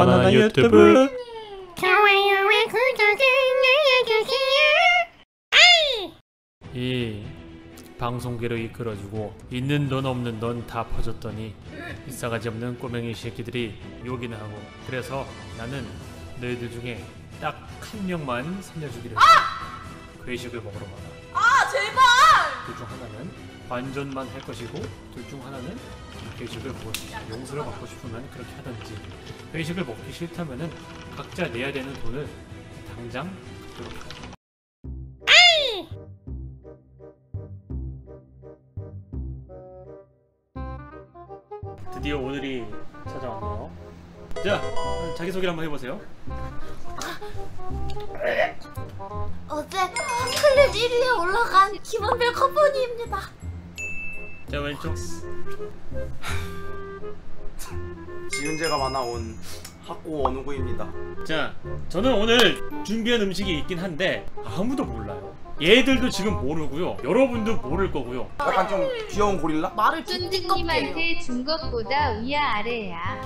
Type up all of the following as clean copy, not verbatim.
바나나 유튜브. 좋아요와 구독을 눌러주세요. 이 방송계를 이끌어주고 있는 돈 없는 돈 다 퍼줬더니 이 싸가지 없는 꼬맹이 새끼들이 욕이나 하고, 그래서 나는 너희들 중에 딱 한 명만 살려주기로 했어. 괴식을 먹으러 가라. 아 제발! 둘 중 하나는 반전만 할 것이고, 둘 중 하나는 괴식을 먹을 수 있어. 용서를 받고 싶으면 그렇게 하든지, 괴식을 먹기 싫다면은 각자 내야 되는 돈을 당장 갚도록 하라. 드디어 오늘이 찾아왔네요. 자, 자기소개를 한번 해보세요. 어제 클립 1위에 올라간 김원별 커버니입니다. 자, 왼쪽. 지은재가 만나온 학고 원우구입니다. 자, 저는 오늘 준비한 음식이 있긴 한데 아무도 몰라요. 얘들도 지금 모르고요, 여러분도 모를 거고요. 약간 좀 귀여운 고릴라? 말을 띠띠껍게요. 쫀득님한테 준 것보다 위아래야.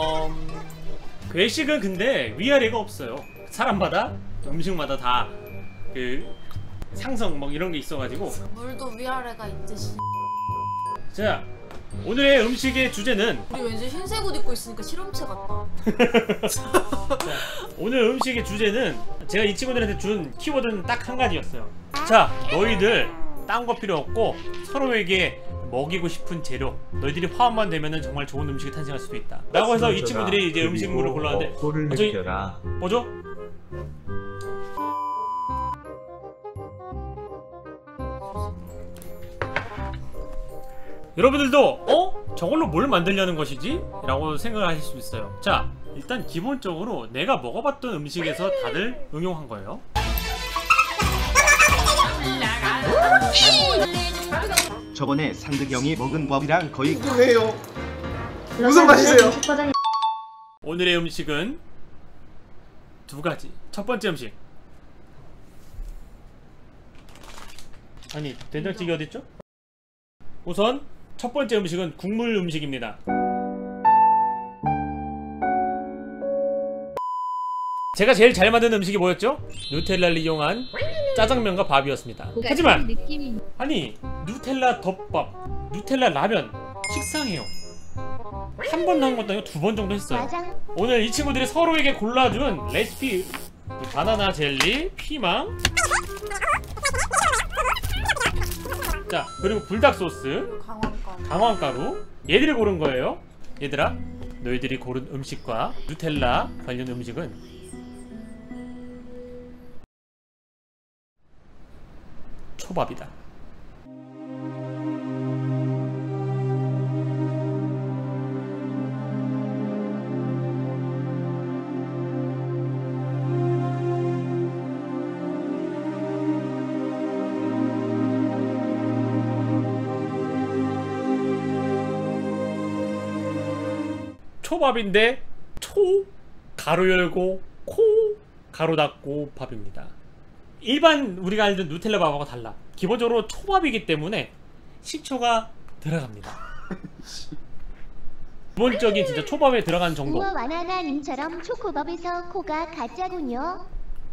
괴식은 근데 위아래가 없어요. 사람마다 음식마다 다 그 상성 막 이런 게 있어가지고. 물도 위아래가 있지. 자, 오늘의 음식의 주제는, 우리 왠지 흰색 옷 입고 있으니까 실험체 같다. 오늘 음식의 주제는 제가 이 친구들한테 준 키워드는 딱 한 가지였어요. 자, 너희들 딴 거 필요 없고 서로에게 먹이고 싶은 재료, 너희들이 화합만 되면은 정말 좋은 음식이 탄생할 수도 있다 라고 해서 이 친구들이 이제 음식물을 골랐는데, 를 저기 느껴라. 뭐죠? 여러분들도 저걸로 뭘 만들려는 것이지? 라고 생각을 하실 수 있어요. 자, 일단 기본적으로 내가 먹어봤던 음식에서 다들 응용한 거예요. 저번에 상득형이 먹은 밥이랑 거의 왜요? 무슨 맛이세요? 오늘의 음식은 두 가지. 첫 번째 음식, 아니 된장찌개 어딨죠? 우선 첫 번째 음식은 국물 음식입니다. 제가 제일 잘 만든 음식이 뭐였죠? 누텔라를 이용한 짜장면과 밥이었습니다. 하지만 아니, 누텔라 덮밥, 누텔라 라면 식상해요. 한 번도 한 것도 아니고 두 번 정도 했어요. 오늘 이 친구들이 서로에게 골라준 레시피, 바나나 젤리, 피망, 자, 그리고 불닭 소스, 강황가루, 얘들이 고른 거예요. 얘들아, 너희들이 고른 음식과 누텔라 관련 음식은 초밥이다. 초밥인데 초 가로 열고 코 가로 닫고 밥입니다. 일반 우리가 알던 누텔라 밥하고 달라. 기본적으로 초밥이기 때문에 식초가 들어갑니다. 기본적인 진짜 초밥에 들어간 정도. 우와, 와나나님처럼 초코밥에서 코가 가짜군요.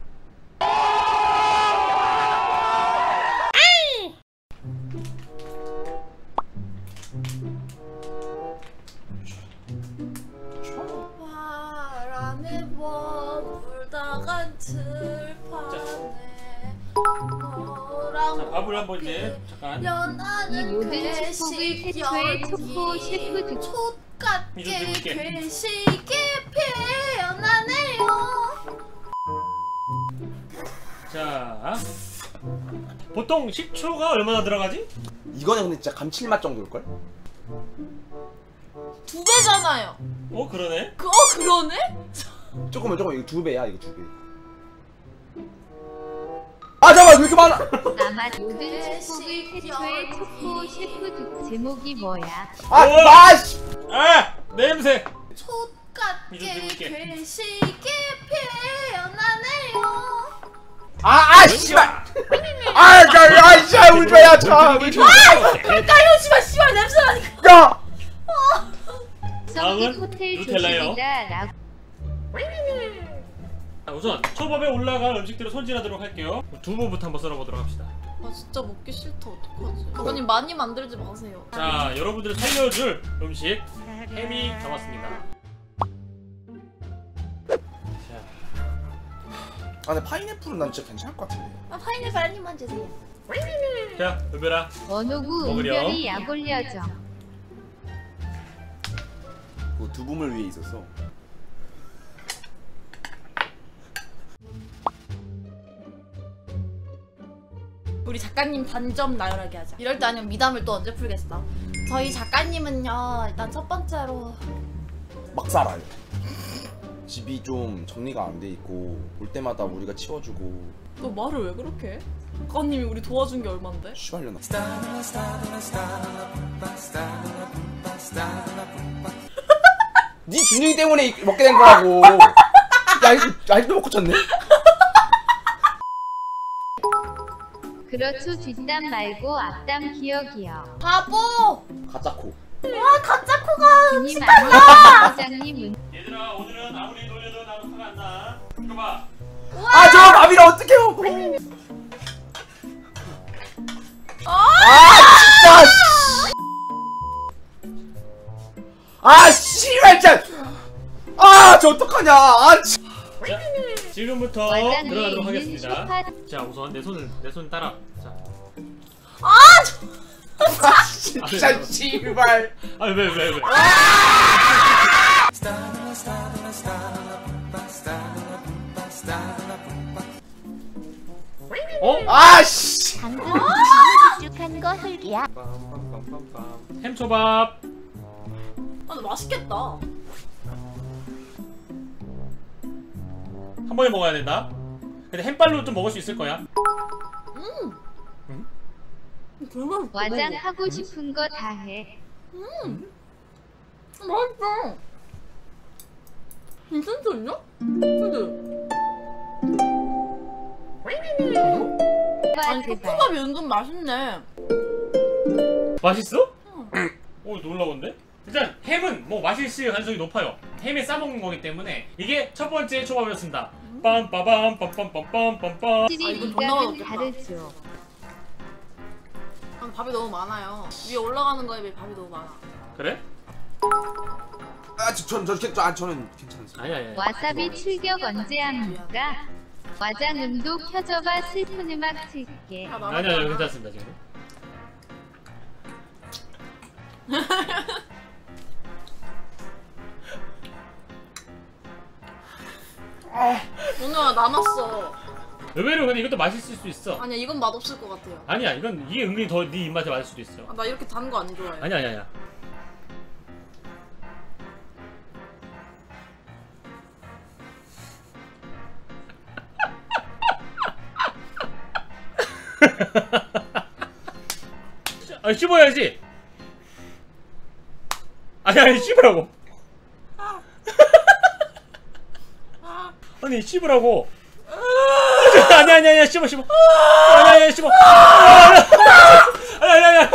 바람에 머물다간 들판에 자, 밥을 한번 이제 잠깐. 이 연하는 모든 괴식 축복을 최초의 초코 셰프 연기 촛같게 이좀 들을게. 괴식이 피어나네요. 자, 보통 식초가 얼마나 들어가지? 이거는 근데 진짜 감칠맛 정도일걸? 2배잖아요. 그러네. 그러네? 조금만 이거 2배야, 이거 2배. 아 잠깐만, 왜 이렇게 많아? 아마 모든 축복을 최초의 초코 셰프 제목이 뭐야? 아씨! 냄새. 촛같게 이좀 들을게. 괴식이 피어나네요. 씨발! 씨발, 울지 마야, 참! 깔려오지마, 씨발, 냄새나니까! 야! 썸띵 다음은 호텔 누텔라요. 조식이다 라고. 자, 우선 초밥에 올라갈 음식들을 손질하도록 할게요. 두부부터 한번 썰어보도록 합시다. 아 진짜 먹기 싫다. 어떡하지? 아버님 많이 만들지 마세요. 자, 여러분들을 살려줄 음식 햄이 잡았습니다. 자, 아 근데 파인애플은 난 진짜 괜찮을 것 같은데. 아 파인애플 한 입만 주세요. 자, 은별아. 원호구 먹으렴. 은별이 약 올려줘. 그 두부물 위에 있었어. 우리 작가님 단점 나열하게 하자. 이럴 때 아니면 미담을 또 언제 풀겠어? 저희 작가님은요 일단 첫 번째로 막 살아요. 집이 좀 정리가 안 돼 있고 올 때마다 우리가 치워주고. 너 말을 왜 그렇게 해? 작가님이 우리 도와준 게 얼만데? 씨발려나. 네 준영이 때문에 먹게 된 거라고. 야 이거 아직도 못 고쳤네. 그렇죠 뒷담 말고 앞담 기억이요. 바보! 가짜코. 아 가짜 코가 주님 아니요 사장님 얘들아, 오늘은 아무리 놀려도 나도 화가 안 나. 이거 봐. 아 저 밥이랑 어떻게 먹어? 진짜. 아 씨발 진짜. 저 어떡하냐. 자, 지금부터 와장에 들어가도록 있는 하겠습니다. 소파 자, 우선 내 손 따라. 자. 진짜 씨발. 아니 왜? 어? 씨. 방금 축축한 거 흙이야. 햄초밥. 아 근데 맛있겠다. 한 번에 먹어야 된다. 근데 햄발로 좀 먹을 수 있을 거야. 정말 와장 하고 싶은 거 다 해. 맛있어. 괜찮거든요? 근데 와 아니 제발. 초코밥이 은근 맛있네. 맛있어? 오, 놀라운데? 일단 햄은 뭐 맛있을 가능성이 높아요. 햄에 싸먹는 거기 때문에 이게 첫 번째 초밥이었습니다. 빰빠밤 빰빰빰빰빰빰. 확실히 이건 존나 미각은 맛없겠다. 다르죠. 아, 밥이 너무 많아요. 위에 올라가는 거에 비해 밥이 너무 많아. 그래? 저는 괜찮습니다. 아니야. 와사비 출격 언제 합니까? 와장음도 켜져봐 슬픈 음악 틀게. 다 아니야, 남았잖아. 괜찮습니다 지금. 오늘 남았어. 의외로 근데 이것도 맛있을 수 있어. 아니야 이건 맛없을 것 같아요. 아니야, 이게 은근히 더 네 입맛에 맞을 수도 있어. 아, 나 이렇게 단 거 안 좋아해. 아니야. 아, 씹어야지. 아니 씹으라고. 아니 씹으라고. 아니야 씹어. 아니야 씹어. 아니야.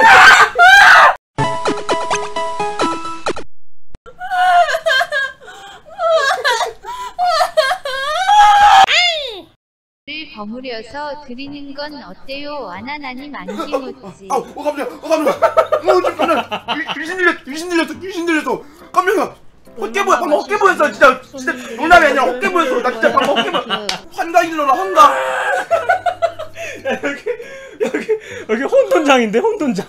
를 버무려서 드리는 건 어때요? 와나나님 안기모찌. 깜짝이야. 귀신 들렸어. 깜짝이야. 헛개보였어. 방금 헛개보였어. 진짜 농담이 아니라 헛개보였어. 나 진짜 방금 헛개보. 환각 일러라 환각. 야, 여기 혼돈장인데 혼돈장.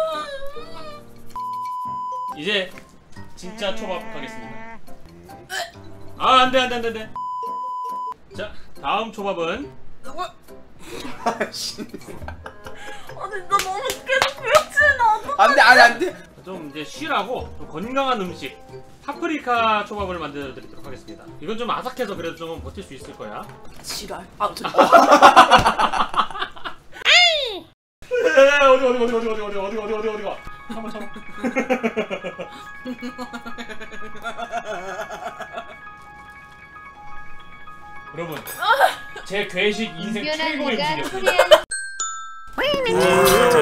이제 진짜 초밥 가겠습니다. 아, 안돼. 자, 다음 초밥은 아 진짜 너무 계속 그렇지 나. 안돼. 좀 이제 쉬라고 좀 건강한 음식 파프리카 초밥을 만들어 드리도록 하겠습니다. 이건 좀 아삭해서 그래도 좀 버틸 수 있을 거야. 지랄. 아 저. 어디가? 참아. 여러분, 제 괴식 인생 이별한 최고의 내가 음식이었습니다. 코리안